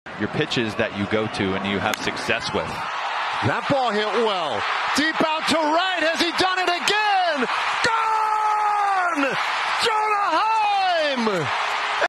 Your pitches that you go to and you have success with. That ball hit well. Deep out to right. Has he done it again? Gone! Jonah Heim!